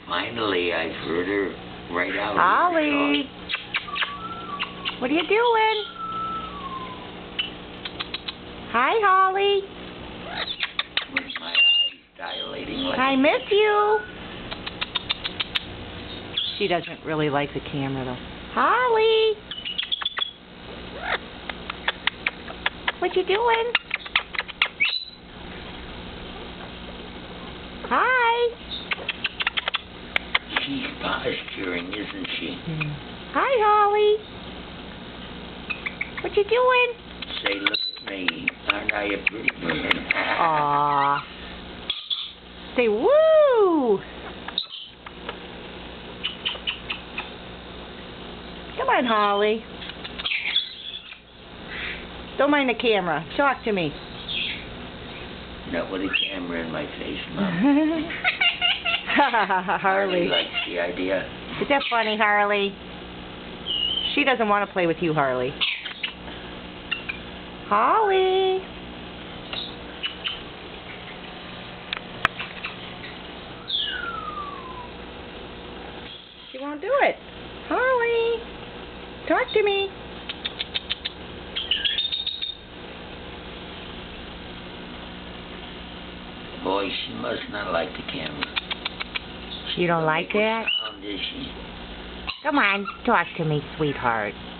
Finally, I've heard her right out. Hollie, what are you doing? Hi, Hollie. With my eyes dilating like I miss you. She doesn't really like the camera, though. Hollie, what you doing? Hi. She's posturing, isn't she? Hi, Hollie. What you doing? Say, look at me. Aren't I a pretty woman? Aww. Say woo. Come on, Hollie. Don't mind the camera. Talk to me. Not with a camera in my face, Mom. Harley. Likes the idea. Is that funny, Harley? She doesn't want to play with you, Harley. Hollie. She won't do it. Hollie. Talk to me. Boy, she must not like the camera. You don't like that? Sound, is she? Come on, talk to me, sweetheart.